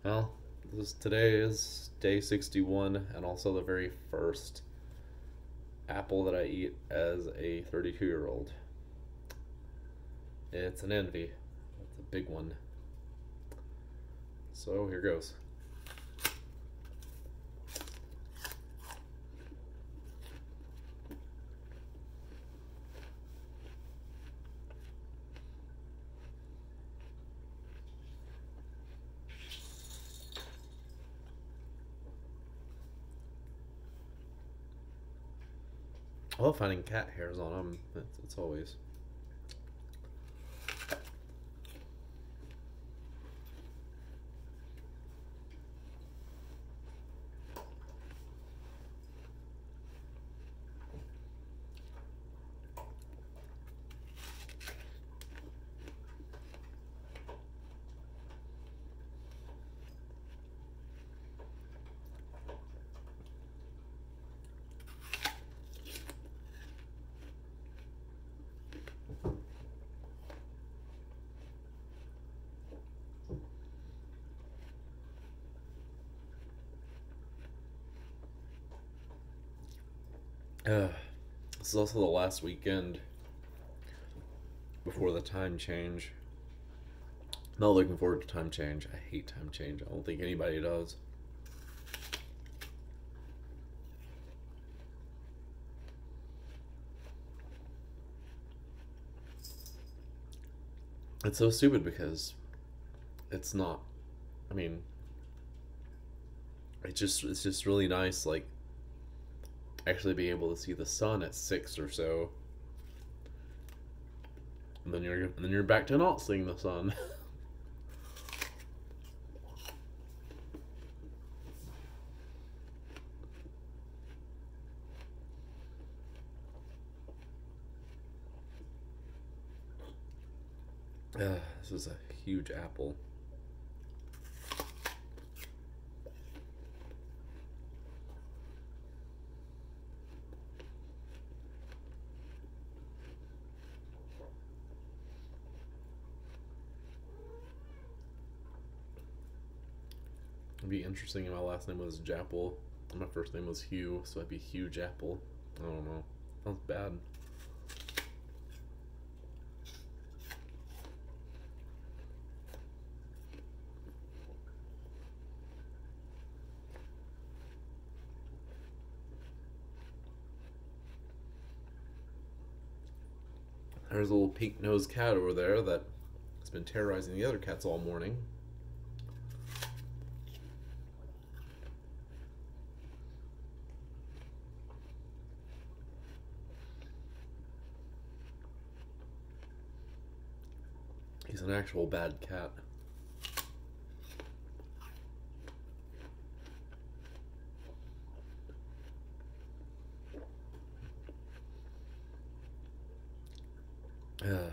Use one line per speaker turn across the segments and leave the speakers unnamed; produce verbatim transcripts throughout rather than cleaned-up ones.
Well, this today is day sixty-one and also the very first apple that I eat as a thirty-two year old. It's an envy. It's a big one. So here goes. I love finding cat hairs on them. It's, it's always. Uh, this is also the last weekend before the time change. Not looking forward to time change. I hate time change. I don't think anybody does. It's so stupid because it's not. I mean, it's just it's just really nice, like actually being able to see the sun at six or so, and then you're and then you're back to not seeing the sun. Uh, this is a huge apple. It'd be interesting if my last name was Japple and my first name was Hugh, so I'd be Huge Apple. I don't know. Sounds bad. There's a little pink-nosed cat over there that has been terrorizing the other cats all morning. He's an actual bad cat. Uh,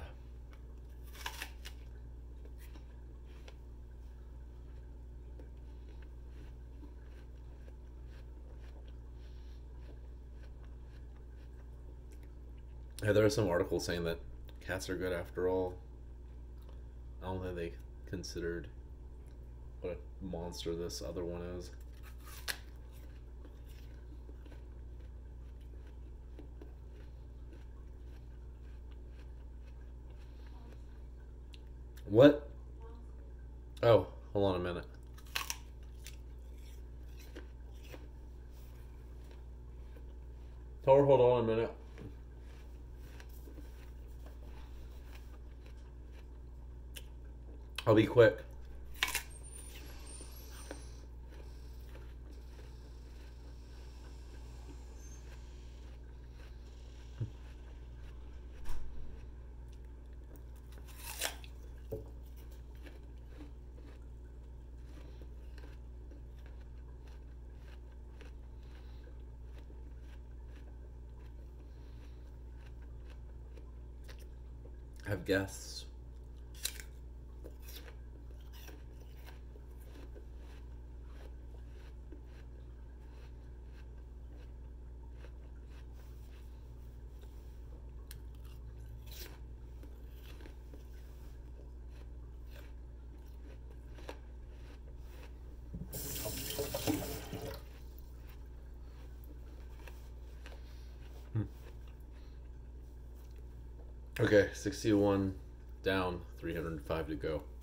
yeah, there are some articles saying that cats are good after all. I don't think they considered what a monster this other one is. What? Oh, hold on a minute. Tell her hold on a minute. I'll be quick. I have guests. Okay, sixty-one down, three hundred five to go.